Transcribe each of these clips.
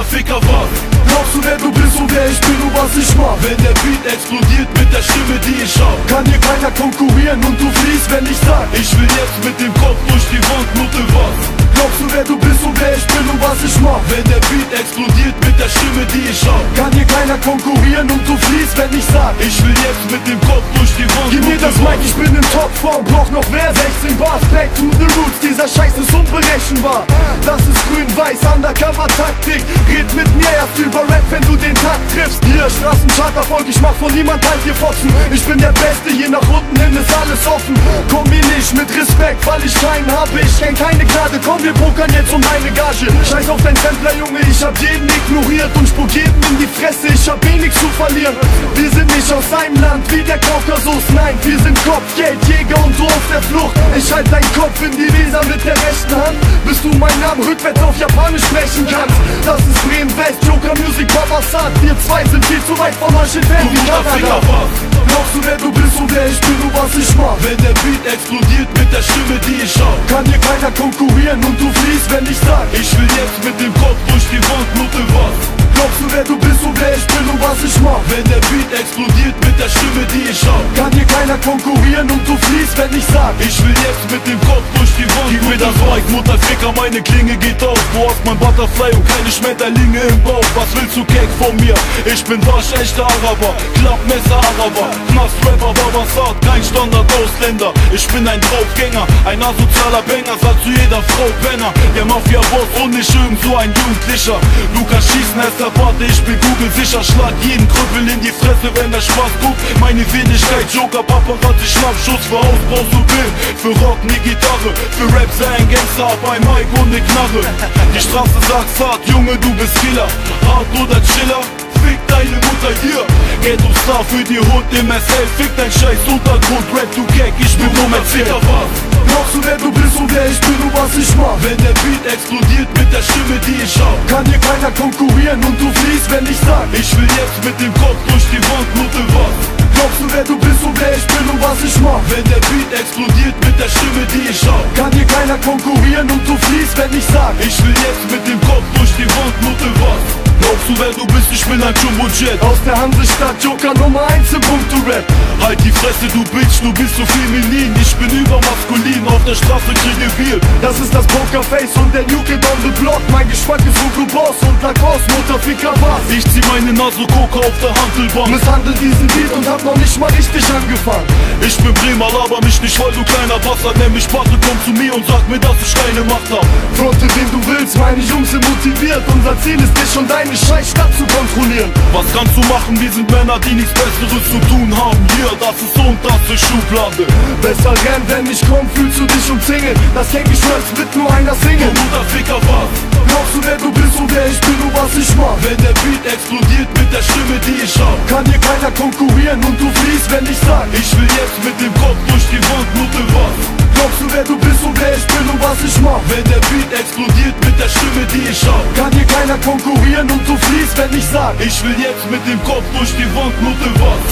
Mutterficker, was? Glaubst du, wer du bist und wer ich bin und was ich mach? Wenn der Beat explodiert mit der Stimme, die ich hab, kann hier keiner konkurrieren und du fliehst, wenn ich sag, ich will jetzt mit dem Kopf durch die Wand, Mutte, was? Glaubst du, wer du bist und wer ich bin und was ich mach? Wenn der Beat explodiert mit der Stimme, die ich hab, kann hier keiner konkurrieren und du fliehst, wenn ich sag, ich will jetzt mit dem Kopf durch die Wand, gib mir das Mic, ich bin in Topform, brauch noch mehr 16 Bars, back to the roots, dieser Scheiß ist unberechenbar. Das ist grün-weiß, Undercover-Taktik, red mit mir erst über Rap, wenn du den Takt triffst. Hier, Straßencharterfolg, ich mach von niemand halt hier Fotzen. Ich bin der Beste, hier nach unten hin ist alles offen. Komm mir nicht mit Respekt, weil ich keinen hab, ich kenn keine Gnade. Komm, wir pokern jetzt um deine Gage. Scheiß auf dein Sampler, Junge, ich hab jeden ignoriert und spuck jedem in die Fresse, ich hab eh nichts zu verlieren. Wir sind nicht aus einem Land wie der Kaukasus, nein, wir sind Kopf, Geld, Jäger und so auf der Flucht. Ich halt deinen Kopf in die Weser mit der rechten Hand, bis du meinen Namen rückwärts auf Japanisch sprechen kannst. Das ist Bremen West, Joker Music, Babasat. Wir zwei sind viel zu weit vom Arsch entfernt wie Kanada. Glaubst du, wer du bist und wer ich bin und was ich mach? Wenn der Beat explodiert mit der Stimme, die ich hab, kann hier keiner konkurrieren und du fliehst, wenn ich sag, ich will jetzt mit dem Kopf durch die Wand, Mutte, was? Glaubst du, wer du bist und wer ich bin und was ich mach? Wenn der Beat explodiert mit der Stimme, die ich hab, kann hier keiner konkurrieren und du fliehst, wenn ich sag, ich will jetzt mit dem Kopf durch die Wand. Gib mir das Mic, Mutterficker, meine Klinge geht auf. Du hast mein Butterfly und keine Schmetterlinge im Bauch. Was willst du, Keck, von mir? Ich bin waschechter Araber, Klappmesser Araber, Knast-Rapper, Babasat, kein Standard-Ausländer. Ich bin ein Draufgänger, ein asozialer Banger, sagt zu jeder Frau Penner. Der Mafia-Boss und nicht irgend so ein Jugendlicher. Du kannst schießen, erst warte, ich bin kugelsicher. Schlag jeden Krüppel in die Fresse, wenn der Spaß guckt. Meine Wenigkeit, Joker, Paparazzi, Schnappschuss. Für Haus brauchst du Bild, für Rock ne Gitarre, für Rap sei ein Gangster, bei Mike und ne Knarre. Die Straße sagt hart, Junge, du bist Killer. Hart oder Chiller, fick deine Mutter hier. Ghetto-Star für die Hood im SL, fick dein scheiß Untergrund. Rap, du Keck, ich bin nur mein Zicker. Glaubst du, wer du bist und wer ich bin und was ich mach? Wenn der Beat explodiert mit der Stimme, die ich hab, kann hier keiner konkurrieren und du fliehst, wenn ich sag, ich will jetzt mit dem Kopf durch die Wand, Mutte, was? Glaubst du, wer du bist und wer ich bin und was ich mach? Wenn der Beat explodiert mit der Stimme, die ich hab, kann hier keiner konkurrieren und du fliehst, wenn ich sag, ich will jetzt mit dem Kopf durch die Wand, Mutte, was? Glaubst du, wer du bist? Ich bin ein Jumbo-Jet aus der Hansestadt, Joker Nummer 1 im Punkto Rap. Halt die Fresse, du Bitch, du bist so feminin. Ich bin übermaskulin, auf der Straße kriege Bier. Das ist das Pokerface und der New Kid on the Block. Mein Geschmack ist Hugo Boss und Lacoste, Mutterficker, was? Ich zieh meine Nase Coca auf der Handelbank, misshandel diesen Beat und hab noch nicht mal richtig angefangen. Ich bin Bremer, laber mich nicht, weil du kleiner Bastard. Nenn mich Barte, komm zu mir und sag mir, dass ich keine Macht hab. Fronte, wen du willst, meine Jungs sind motiviert. Unser Ziel ist, dich und deine scheiß Stadt zu kontrollieren. Was kannst du machen? Wir sind Männer, die nichts Besseres zu tun haben. Hier, das ist und das ist Schublade. Besser rennen, wenn ich komm, fühlst du dich umzingelt. Das Ganggeschwörz wird nur einer singen. Mutterficker, was? Glaubst du, wer du bist und wer ich bin und was ich mach? Wenn der Beat explodiert mit der Stimme, die ich hab, kann hier keiner konkurrieren und du fliehst, wenn ich sag, ich will jetzt mit dem Kopf durch die Wand, Mutte, was? Glaubst du, wer du bist und wer ich bin und was ich mach? Wenn der Beat explodiert mit der Stimme, die ich hab, kann hier keiner konkurrieren und du fliehst, wenn ich sag, ich will jetzt mit dem Kopf durch die Wand, Mutte, was?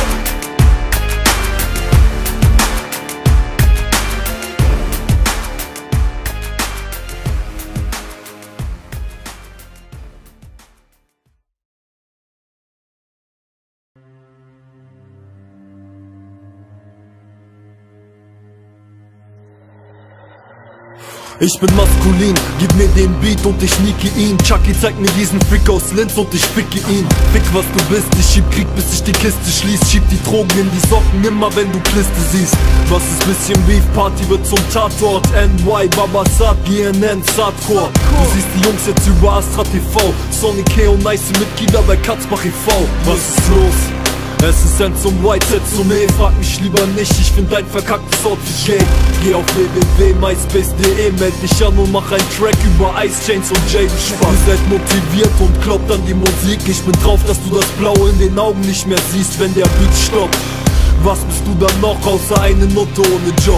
Ich bin maskulin, gib mir den Beat und ich sneake ihn. Chucky zeigt mir diesen Freak aus Linz und ich ficke ihn. Fick was du bist, ich schieb Krieg bis ich die Kiste schließ. Schieb die Drogen in die Socken, immer wenn du Kliste siehst. Was ist bisschen Beef, Party wird zum Tatort. NY, Babasat, GNN, Sadcore. Du siehst die Jungs jetzt über Astra TV. Sonny K und Nice mit Kida bei Katzbach e.V. Was ist los? Es ist End zum White, Set zum E. Frag mich lieber nicht, ich find dein verkacktes Outfit gay. Geh auf www.myspace.de, meld dich an und mach einen Track über Ice Chains und Jay, du Spaß. Ihr seid motiviert und glaubt an die Musik. Ich bin drauf, dass du das Blaue in den Augen nicht mehr siehst, wenn der Beat stoppt. Was bist du dann noch, außer eine Note ohne Job?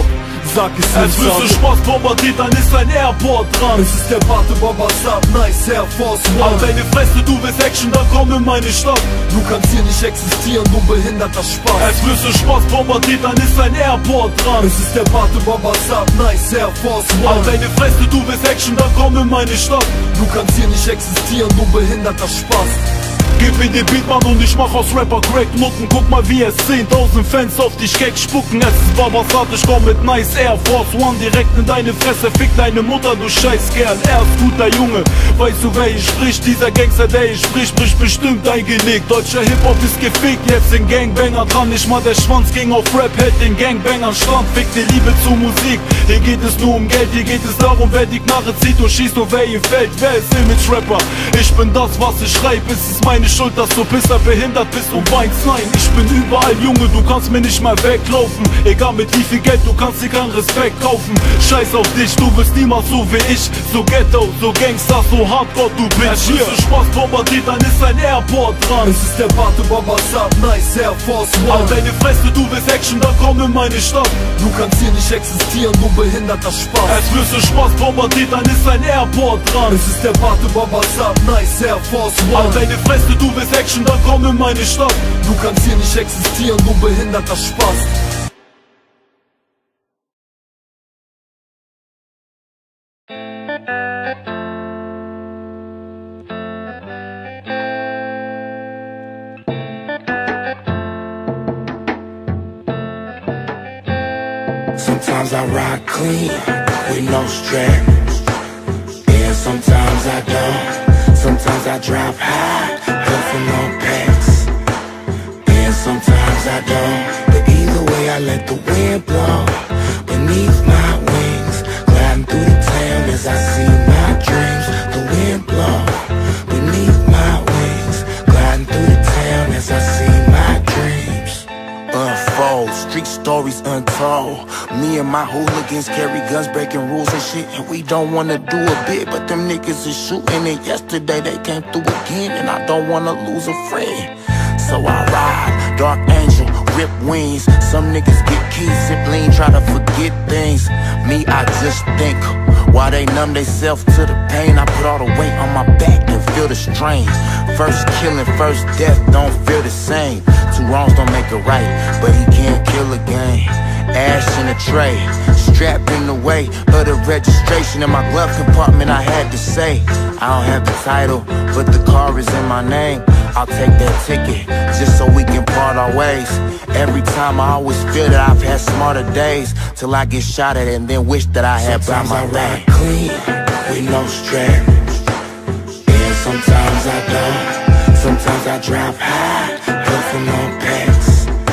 sag es Als wüsste Spaß, Pubertät, dann ist ein Airport dran. Es ist der Barte Baba Saab, nice Air Force One. Halt deine Fresse, du willst Action, dann komm in meine Stadt. Du kannst hier nicht existieren, du behinderter Spaß. Als wüsste Spaß, Pubertät, dann ist ein Airport dran. Es ist der Barte Baba Saab, nice Air Force One. Halt deine Fresse, du willst Action, dann komm in meine Stadt. Du kannst hier nicht existieren, du behinderter Spaß. Gib mir den Beat, Mann, und ich mach aus Rapper Crack Nutten. Guck mal, wie es 10.000 Fans auf dich Keck spucken. Es ist Babasat, ich komm mit nice Air Force One direkt in deine Fresse. Fick deine Mutter, du Scheißkerl. Er ist guter Junge, weißt du, wer ich sprich? Dieser Gangster, der ich sprich, bricht bestimmt dein Genick. Deutscher Hip-Hop ist gefickt, jetzt den Gangbanger dran. Nicht mal der Schwanz ging auf Rap, hält den Gangbanger Strand. Fick die Liebe zur Musik, hier geht es nur um Geld. Hier geht es darum, wer die Knarre zieht und schießt und wer ihm fällt. Wer ist Image-Rapper? Ich bin das, was ich schreib. Es ist meine Schuld, dass du bisher behindert bist und weinst. Nein, ich bin überall, Junge, du kannst mir nicht mal weglaufen. Egal mit wie viel Geld, du kannst dir keinen Respekt kaufen. Scheiß auf dich, du bist niemals so wie ich. So Ghetto, so Gangster, so Hardcore, du bist hier. Spaß, Pubertät, dann ist ein Airport dran. Es ist der Barte Baba Saab, nice Air Force One. Halt deine Fresse, du willst Action, dann komm in meine Stadt. Du kannst hier nicht existieren, du behinderter Spaß. Als wüsste Spaß, Pubertät, dann ist ein Airport dran. Es ist der Barte Baba Saab, nice Air Force One. Halt deine Fresse, du willst Action, dann komm in meine Stadt. Du kannst hier nicht existieren, du behinderter Spaß. Sometimes I ride clean with no strap, and sometimes I don't. Sometimes I drop high, puffin' on packs, and sometimes I don't. But either way, I let the wind blow beneath my wings, gliding through the town as I see my dreams. The wind blow beneath my wings, gliding through the town as I see my dreams unfold. Street stories untold. Me and my hooligans carry guns, breaking rules and shit, and we don't wanna do a bit, but them niggas is shooting. And yesterday they came through again, and I don't wanna lose a friend. So I ride, dark angel, rip wings. Some niggas get keys, sip lean, try to forget things. Me, I just think, while they numb theyself to the pain, I put all the weight on my back and feel the strain. First killing, first death, don't feel the same. Two wrongs don't make it right, but he can't kill again. Ash in a tray, strapped in the way of the registration. In my glove compartment I had to say, I don't have the title, but the car is in my name. I'll take that ticket, just so we can part our ways. Every time I always feel that I've had smarter days, till I get shot at and then wish that I had brought my ride clean, with no strap, and sometimes I don't. Sometimes I drop high, puffin' on packs,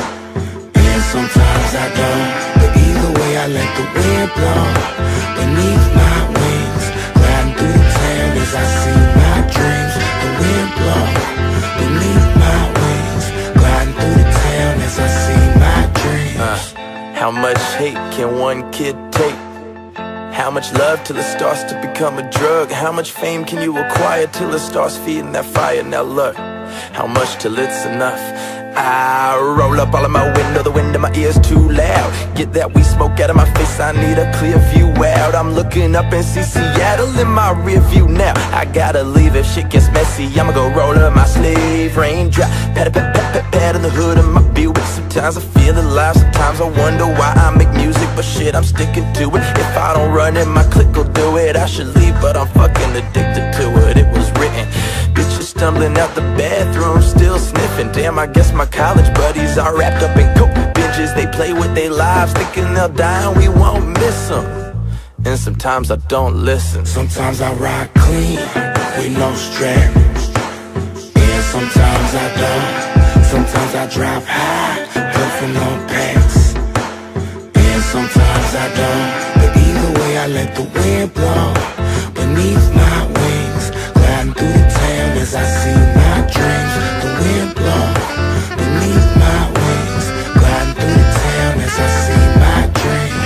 and sometimes I don't. But either way, I let the wind blow beneath my wings, gliding through the town as I see my dreams. The wind blow beneath my wings, gliding through the town as I see my dreams. How much hate can one kid take? How much love till it starts to become a drug? How much fame can you acquire till it starts feeding that fire? Now look, how much till it's enough? I roll up all of my window, the wind in my ears too loud. Get that weed smoke out of my face, I need a clear view out. I'm looking up and see Seattle in my rear view now. I gotta leave if shit gets messy, I'ma go roll up my sleeve. Raindrop, pat, pat, pat, pat, pat on the hood of my Buick. Sometimes I feel alive, sometimes I wonder why I make music, but shit, I'm sticking to it. If I don't run it, my clique will do it. I should leave, but I'm fucking addicted to it. It was written, bitches stumbling out the bathroom, still sniffing. Damn, I guess my college buddies are wrapped up in coke binges. They play with their lives, thinking they'll die and we won't miss them. And sometimes I don't listen. Sometimes I ride clean, with no strap, and sometimes I don't. Sometimes I drop high, puffin' on packs, and sometimes I don't. But either way, I let the wind blow beneath my wings, gliding through the town as I see my dreams. The wind blow beneath my wings, gliding through the town as I see my dreams.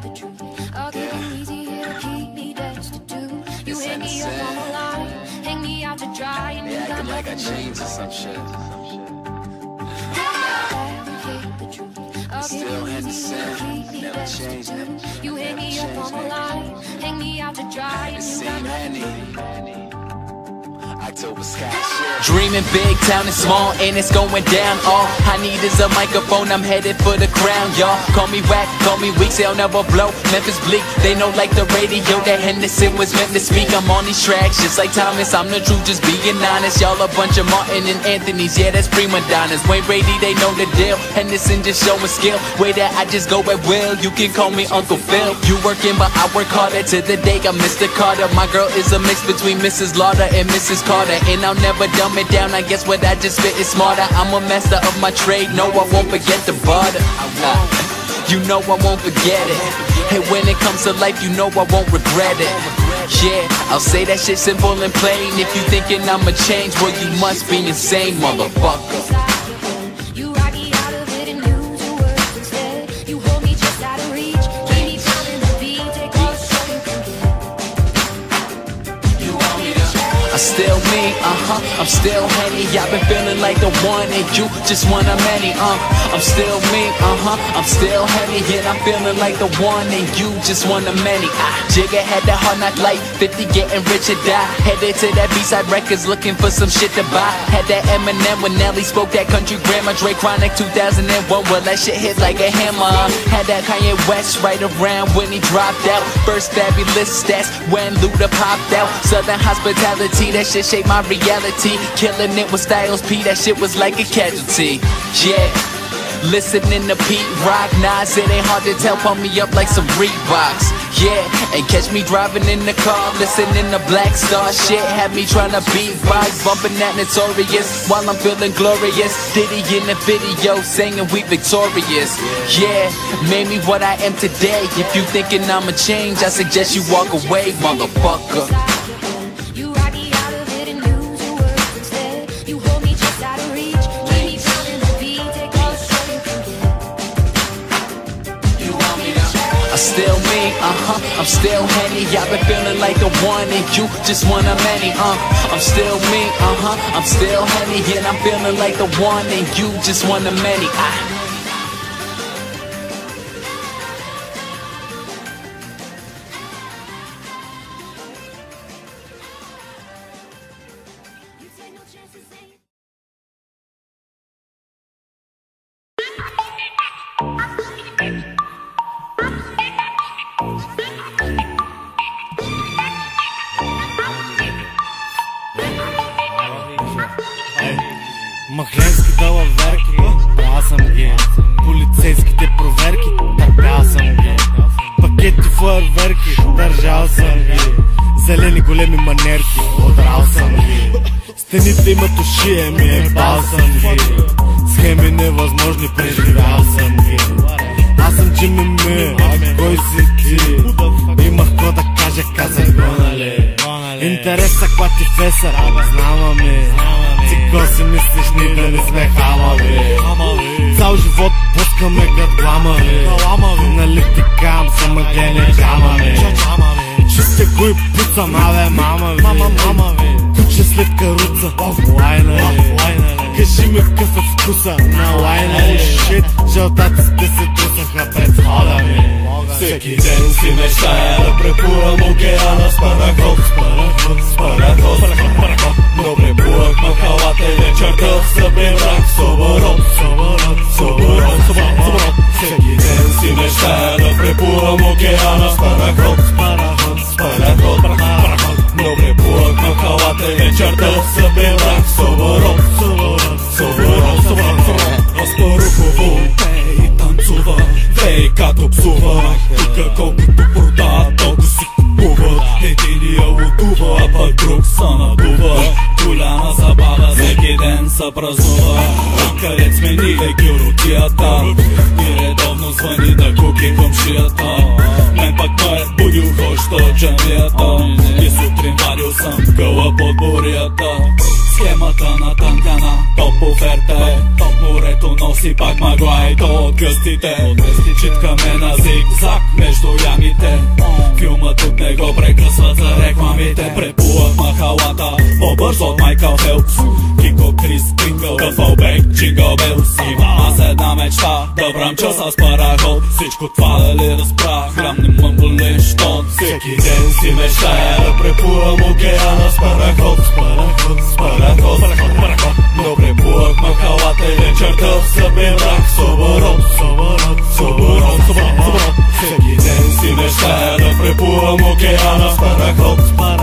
the truth. I'll give you easy, it'll keep me destitute. You hang me up on the line, hang me out to dry, and you got like I nothing changed or some shit. Fabricate the truth. I'll give Still you easy, it'll keep me never changed, destitute. You hang me up on the line, hang me out to dry, and you got nothing. October sky shit. Dreaming big, town is small and it's going down. All I need is a microphone, I'm headed for the crown, y'all. Call me whack, call me weak, they'll never blow. Memphis bleak, they know like the radio that Henderson was meant to speak. I'm on these tracks just like Thomas, I'm the truth, just being honest. Y'all a bunch of Martin and Anthony's, yeah, that's prima donnas. Wayne Brady, they know the deal. Henderson just showing skill, way that I just go at will. You can call me Uncle Phil. You working, but I work harder. To the day I'm Mr. Carter. My girl is a mix between Mrs. Lauder and Mrs. Carter. And I'll never dumb it down, I guess what I just spit is smarter. I'm a master of my trade, no I won't forget the barter. You know I won't forget it. Hey, when it comes to life, you know I won't regret it. Yeah, I'll say that shit simple and plain. If you thinking I'ma change, well you must be insane, motherfucker. You rock me out of it and use your words instead. You hold me just out of reach, keep me pounding the beat, take all the show you can get. You want me to I'm still me, I'm still Henny. I've been feeling like the one and you just one of many, I'm still me, I'm still Henny. And I'm feeling like the one and you just one of many. Jigga had that hard knock life, 50 getting rich or die. Headed to that B-side records looking for some shit to buy. Had that Eminem when Nelly spoke that country grammar. Dre Chronic 2001, well that shit hit like a hammer. Had that Kanye West right around when he dropped out. First fabulous stats when Luda popped out. Southern hospitality, that shit shaped my reality. Killing it with Styles P, that shit was like a casualty. Yeah, listening to Pete Rock, Nas, it ain't hard to tell, pump me up like some Reeboks. Yeah, and catch me driving in the car, listening to Black Star shit. Had me tryna beatbox, bumping that Notorious while I'm feeling glorious. Diddy in the video, singing we victorious. Yeah, made me what I am today. If you thinking I'ma change, I suggest you walk away, motherfucker. You rock me out of it and use your words instead. You hold me just out of reach, keep me pounding the beat, take all the show you can get. You want me to I'm still me, I'm still Henny. I've been feeling like the one and you just one of many, I'm still me, I'm still Henny. And I'm feeling like the one and you just one of many. Махленските лаверки, правил съм ги. Полицейските проверки, търпял съм ги. Пакети фойерверки, държал съм ги. Зелени големи манерки, отрал съм ги. Стените имат уши, ебал съм ги. Схеми невъзможни, преживял съм ги. Аз съм Джимми Ми, кой си ти? Имах какво да кажа, казах го, нали? Интереса, ква ти феса, знама ми. Ти го си мислиш, ни да не сме хамави. Цял живот блъскаме град гламави. Нали ти кам, съм гледане джамави. Чистя го и пуцам, абе мама ви. Куче след каруца, офлайна. Кажи ми какъв е вкуса на лайна. Шит, жълтаците се трусаха пред входа ми. Всеки ден си мечтая да препурам океана с параход. Но препурах махалата и вечерта събе враг. Соборот. Всеки ден си мечтая да препурам океана с параход. Но препурах махалата и вечерта събе враг. Соборот. Разпарухово пее и танцува, вей като псува. Тука колкото продават, толкова си купуват. Единия лутува, а пък друг са надува. Голяма забава, всеки ден са празнува. Къдет сменили гюротията и редовно звъни да куки комшията. Мен пък ме е будил хощ от джамията и сутрин вадил съм гъла под бурята. Схемата на танкана топ оферта топ морето носи пак мъгла и то от гъстите. Читкаме на зигзаг между ямите. Филмът тук не го прекъсват за рекламите. Препулах махалата по-бързо от Майкъл Фелпс. Кико Крис Крингъл, Къфълбек, Джингъл Белс. Имам аз една мечта, да бръмча с параход. Всичко това дали разбрах, хлямне мъмбълен щон. Всеки ден си мечтая да препулвам океана с параход. С параход, но препулах махалата и вечерта събе брак с оборот. Всеки ден си мечтая да препулвам океана с параход.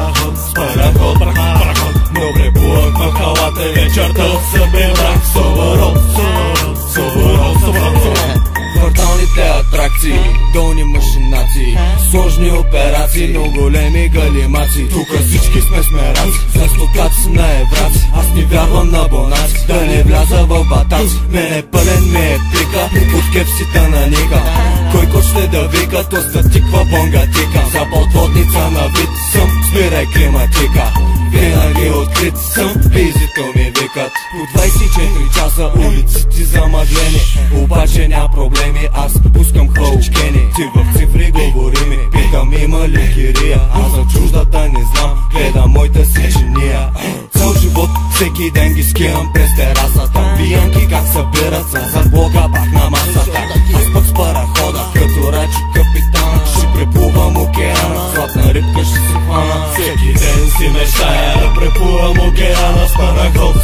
Но препулах махалата и вечерта събе брак с оборот. Кварталните атракции, долни машинации, сложни операции, но големи галимаци. Тука всички сме смераци, за стотаци на евраци. Аз не вярвам на бонаци, да не вляза в батаци. Мене пълен ми е плика, от кепсите на Ника. Кой кот ще да вика, то статиква бонгатика. За подводница на вид съм, спирай климатика. Винаги открит съм, визито ми викат. По 24 часа улиците замъглени, обаче няма проблеми, аз пускам хълчкени. Ти в цифри говори ми, питам има ли кирия. Аз за чуждата не знам, гледам моята си чиния. Цял живот, всеки ден ги скивам през терасата. Пиянки как събират се зад блока пак на масата. Аз пък с парахода, като Рачо капитана, ще преплувам океана, златна рибка ще си хвана. Всеки ден си мечтая да препулвам океана с параход.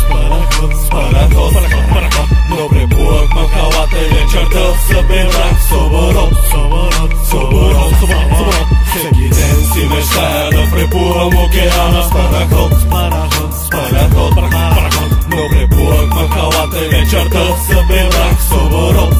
Но препулах махалата и вечерта събе брак с оборот. Всеки ден си мечтая да препулвам океана с параход. Но препулах махалата и вечерта събе брак с оборот.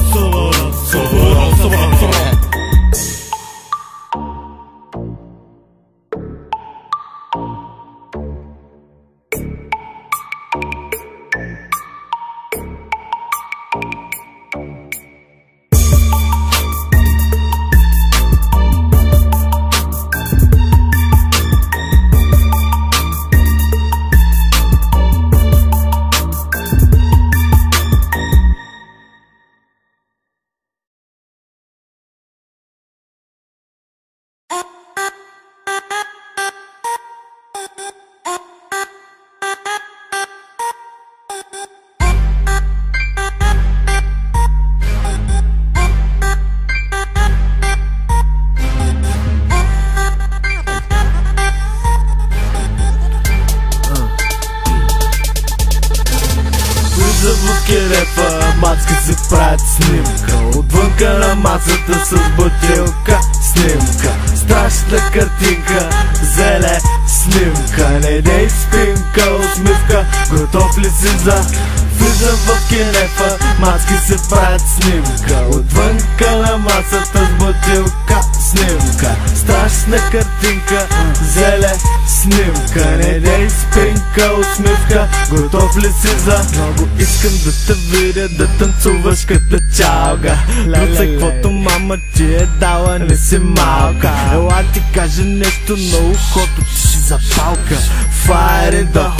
Мацка си правят снимка, отвънка на масата с бутилка. Снимка, страшна картинка, зеле снимка. Не дей спинка, усмивка, готов ли си за? Влизам в кенефа, мацки си правят снимка, отвънка на масата с бутилка. Снимка, страшна картинка, зеле снимка. Не дей спинка, усмивка, готов ли си за? Много искам да те видя да танцуваш като чалга. Друцай, каквото мама ти е дала, не си малка. Ела ти кажа нещо на ухото, ти ще запалка. Fire in the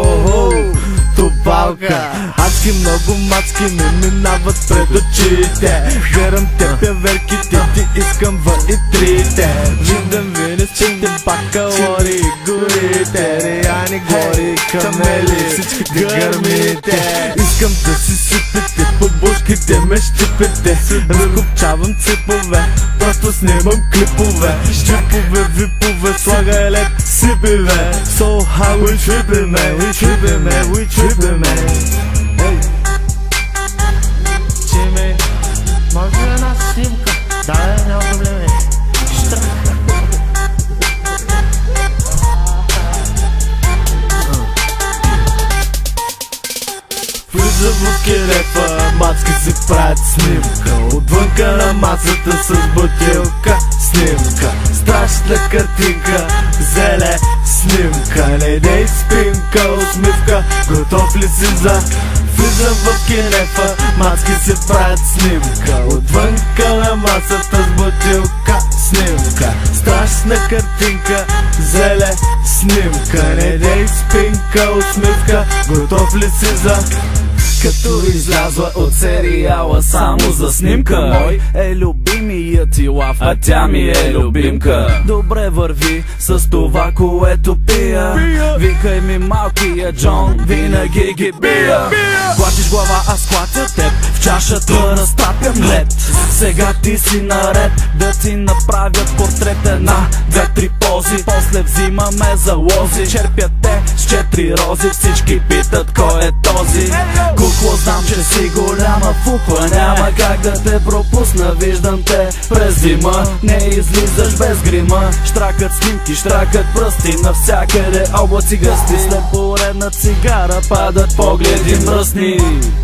hole, топалка. Адски много мацки ми минават пред очите. Гледам те певерките, ти искам в итрите. Виждам винесчите, пак калории и горите. Реяни гори, камели, всичките гърмите. Искам да си сипите, по бушките ме щипите. Разкопчавам ципове, просто снимам клипове. Джипове, випове, слага елек, сипиве. So how we trippin', man, we trippin', man, we trippin', man. Hey Jimmy, може ли една снимка? Да, няма проблеми. Влизам в кенефа, мацки си правят снимка, отвънка на масата с бутилка. Снимка, страшна картинка, зеле снимка. Не дей спинка, усмивка, готов ли си за? Влизам в кенефа, мацки си правят снимка, отвънка на масата с бутилка. Снимка, страшна Страшна картинка, зеле снимка. Не дей спинка, усмивка, готов ли си за... Като излязла от сериала само за снимка. Мой е любимият ти лав, а тя ми е любимка. Добре върви с това, което пия. Викай ми малкия Джон, винаги ги бия. Клатиш глава, аз клатя теб, в чашата разтапям лед. Сега ти си наред, да ти направят портрет. Една, две, три пози, после взимаме залози. Черпят те с 4 рози, всички питат кой е този. Кукло, знам, че си голяма фукла, няма как да те пропусна. Виждам те през зима, не излизаш без грима. Штракат снимки, штракат пръсти, навсякъде облаци гъсти. След поредна цигара падат погледи мръсни.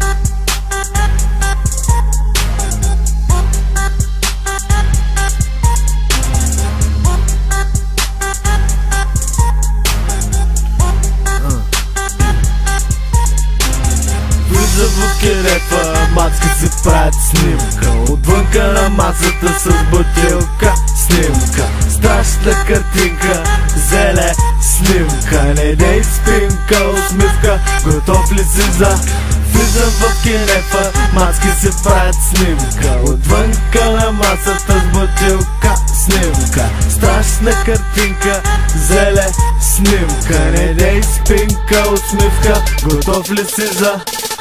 В керепа мацки си правят снимка. Отвънка на масата с бутилка снимка. Страшна картинка, зеле снимка. Не дей спинка, усмивка, готов ли си за... Влизам в керепа, мацки си правят снимка. Отвънка на масата с бутилка снимка. Страшна картинка, зеле снимка. Не дей спинка, усмивка, готов ли си за...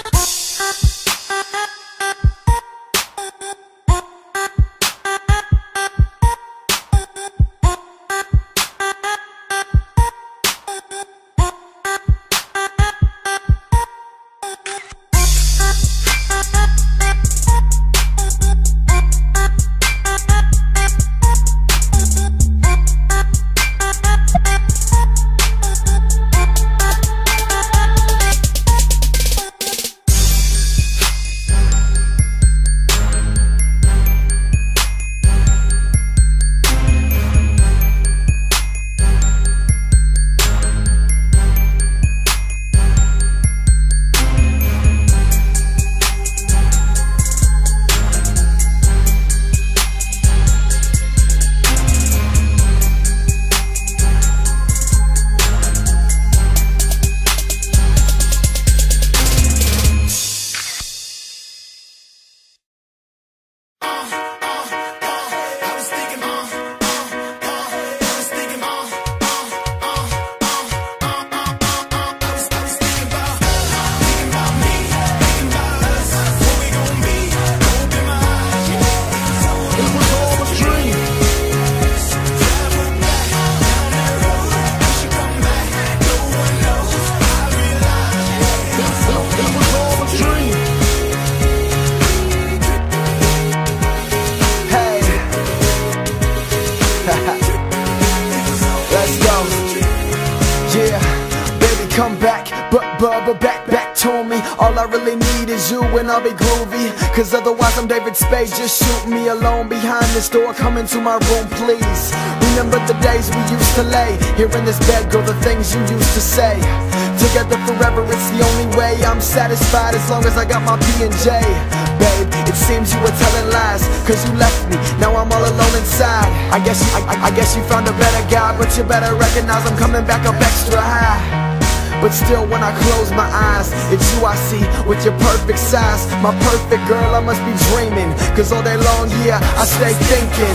Come back, but Bubba back to me. All I really need is you and I'll be groovy. Cause otherwise I'm David Spade, just shoot me alone behind this door. Come into my room please. Remember the days we used to lay here in this bed, girl, the things you used to say. Together forever, it's the only way. I'm satisfied as long as I got my P&J. Babe, it seems you were telling lies, cause you left me, now I'm all alone inside. I guess you found a better guy, but you better recognize I'm coming back up extra high. But still when I close my eyes, it's you I see with your perfect size. My perfect girl, I must be dreaming, cause all day long, yeah, I stay thinking.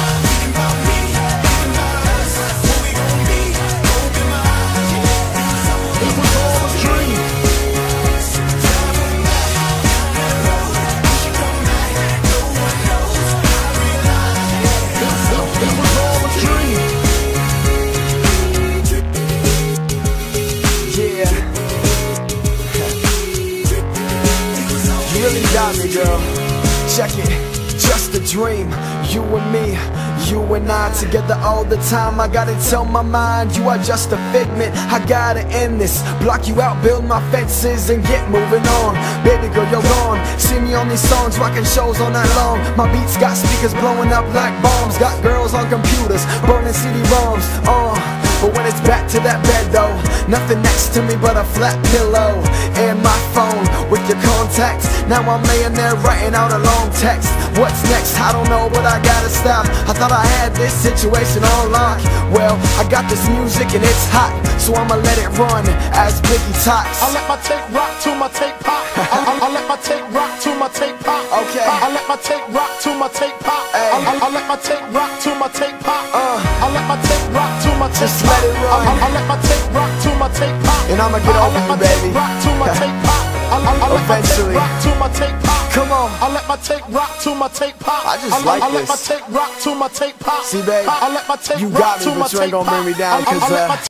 Me, girl, check it, just a dream. You and me, you and I together all the time. I gotta tell my mind, you are just a figment. I gotta end this, block you out, build my fences and get moving on. Baby girl, you're gone. See me on these songs, rocking shows all night long. My beats got speakers blowing up like bombs. Got girls on computers, burning CD-ROMs. But when it's back to that bed though, nothing next to me but a flat pillow and my phone with your contacts. Now I'm laying there writing out a long text. What's next? I don't know, but I gotta stop. I thought I had this situation on lock. Well, I got this music and it's hot, so I'ma let it run as Biggie talks. I let my tape rock to my tape pop. I let my tape rock to my tape pop. Okay. I let my tape rock to my tape pop. I let my tape rock to my tape pop. I let my tape rock to my tape Just pop. let it run. I let my tape rock to my tape pop. And I'ma get over you, baby. Rock to my tape pop. Eventually. Rock to my tape pop. Come on. I let my tape rock to my tape pop. I just like I let my this. tape rock to my tape pop. See, babe, I let my tape you rock got me, to my but you ain't tape gonna bring me pop. down, 'cause,